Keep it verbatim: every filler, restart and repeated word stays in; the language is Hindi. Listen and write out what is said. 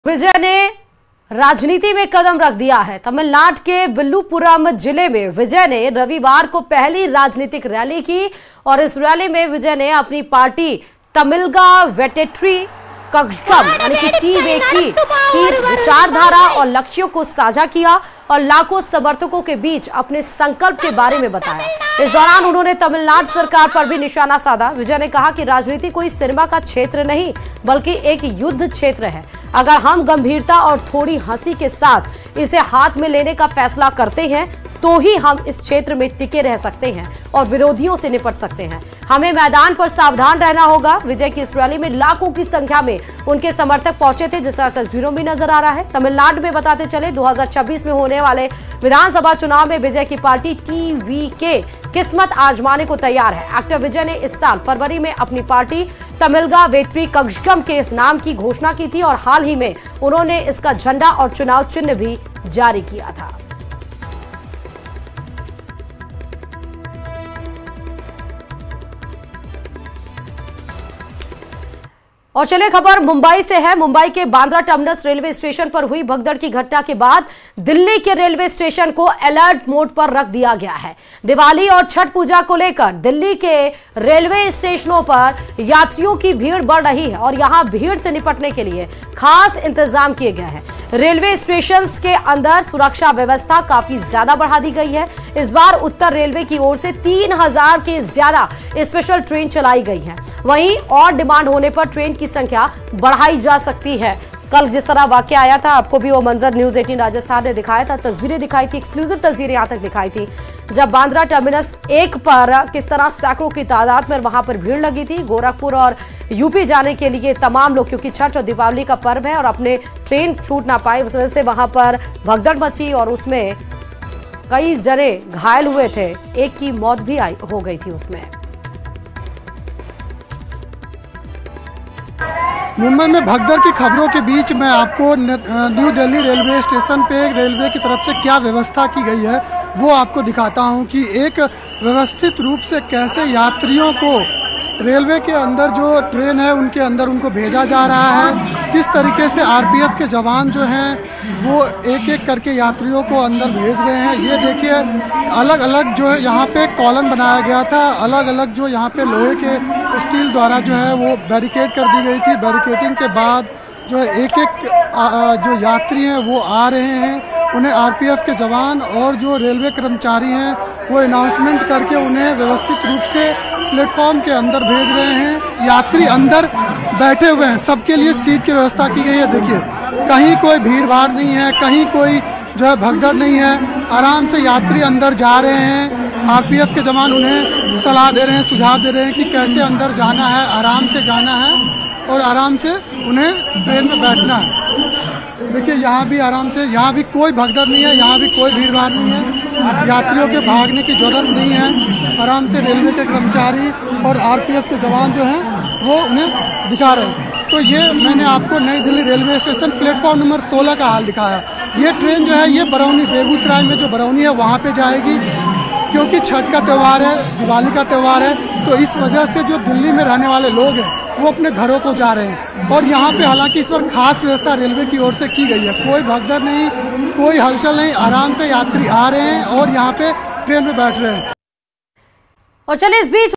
विजय ने राजनीति में कदम रख दिया है। तमिलनाडु के विल्लुपुरम जिले में विजय ने रविवार को पहली राजनीतिक रैली की और इस रैली में विजय ने अपनी पार्टी तमिलगा वेट्री कझगम यानी कि टीवीके की विचारधारा और लक्ष्यों को साझा किया और लाखों समर्थकों के बीच अपने संकल्प के बारे में बताया। इस दौरान उन्होंने तमिलनाडु सरकार पर भी निशाना साधा। विजय ने कहा कि राजनीति कोई सिनेमा का क्षेत्र नहीं बल्कि एक युद्ध क्षेत्र है। अगर हम गंभीरता और थोड़ी हंसी के साथ इसे हाथ में लेने का फैसला करते हैं तो ही हम इस क्षेत्र में टिके रह सकते हैं और विरोधियों से निपट सकते हैं। हमें मैदान पर सावधान रहना होगा। विजय की इस रैली में लाखों की संख्या में उनके समर्थक पहुंचे थे, जिस तरह तस्वीरों में नजर आ रहा है। तमिलनाडु में बताते चले दो हज़ार छब्बीस में होने वाले विधानसभा चुनाव में विजय की पार्टी टीवीके किस्मत आजमाने को तैयार है। एक्टर विजय ने इस साल फरवरी में अपनी पार्टी तमिलगा वेट्री कझगम के नाम की घोषणा की थी और हाल ही में उन्होंने इसका झंडा और चुनाव चिन्ह भी जारी किया था। और चलिए खबर मुंबई से है। मुंबई के बांद्रा टर्मिनस रेलवे स्टेशन पर हुई भगदड़ की घटना के बाद दिल्ली के रेलवे स्टेशन को अलर्ट मोड पर रख दिया गया है। दिवाली और छठ पूजा को लेकर दिल्ली के रेलवे स्टेशनों पर यात्रियों की भीड़ बढ़ रही है और यहां भीड़ से निपटने के लिए खास इंतजाम किए गए हैं। रेलवे स्टेशन के अंदर सुरक्षा व्यवस्था काफी ज्यादा बढ़ा दी गई है। इस बार उत्तर रेलवे की ओर से तीन हजार के ज्यादा स्पेशल ट्रेन चलाई गई है। वहीं और डिमांड होने पर ट्रेन की संख्या बढ़ाई जा सकती है। कल जिस तरह वाकया आया था, आपको भी वो मंजर न्यूज अठारह राजस्थान ने दिखाया था, तस्वीरें दिखाई थी, एक्सक्लूसिव तस्वीरें यहां तक दिखाई थी, जब बांद्रा टर्मिनस एक पर किस तरह सैकड़ों की तादाद में वहां पर भीड़ लगी थी। गोरखपुर और यूपी जाने के लिए तमाम लोग, क्योंकि छठ और दीपावली का पर्व है और अपने ट्रेन छूट ना पाए, उस वजह से वहां पर भगदड़ मची और उसमें कई जने घायल हुए थे। एक की मौत भी आई हो गई थी उसमें। मुंबई में भगदड़ की खबरों के बीच मैं आपको न्यू दिल्ली रेलवे स्टेशन पे रेलवे की तरफ से क्या व्यवस्था की गई है वो आपको दिखाता हूं कि एक व्यवस्थित रूप से कैसे यात्रियों को रेलवे के अंदर जो ट्रेन है उनके अंदर उनको भेजा जा रहा है। किस तरीके से आरपीएफ के जवान जो हैं वो एक एक करके यात्रियों को अंदर भेज रहे हैं। ये देखिए अलग अलग जो है यहाँ पे कॉलन बनाया गया था, अलग अलग जो यहाँ पे लोहे के स्टील द्वारा जो है वो बैरिकेड कर दी गई थी। बैरिकेडिंग के बाद जो है एक एक जो यात्री हैं वो आ रहे हैं, उन्हें आरपीएफ के जवान और जो रेलवे कर्मचारी हैं वो अनाउंसमेंट करके उन्हें व्यवस्थित रूप से प्लेटफॉर्म के अंदर भेज रहे हैं। यात्री अंदर बैठे हुए हैं, सबके लिए सीट की व्यवस्था की गई है। देखिए कहीं कोई भीड़ भाड़ नहीं है, कहीं कोई जो है भगदड़ नहीं है। आराम से यात्री अंदर जा रहे हैं। आरपीएफ के जवान उन्हें सलाह दे रहे हैं, सुझाव दे रहे हैं कि कैसे अंदर जाना है, आराम से जाना है और आराम से उन्हें ट्रेन में बैठना है। देखिए यहाँ भी आराम से, यहाँ भी कोई भगदड़ नहीं है, यहाँ भी कोई भीड़ भाड़ नहीं है। यात्रियों के भागने की जरूरत नहीं है। आराम से रेलवे के कर्मचारी और आरपीएफ के जवान जो हैं वो उन्हें दिखा रहे हैं। तो ये मैंने आपको Nai Delhi railway station platform number सोलह का हाल दिखाया। ये ट्रेन जो है ये बरौनी, बेगूसराय में जो बरौनी है वहाँ पे जाएगी, क्योंकि छठ का त्यौहार है, दिवाली का त्यौहार है, तो इस वजह से जो दिल्ली में रहने वाले लोग हैं वो अपने घरों को जा रहे हैं। और यहाँ पे हालांकि इस पर खास व्यवस्था रेलवे की ओर से की गई है। कोई भगदड़ नहीं, कोई हलचल नहीं, आराम से यात्री आ रहे हैं और यहाँ पे ट्रेन में बैठ रहे हैं। और चलिए इस बीच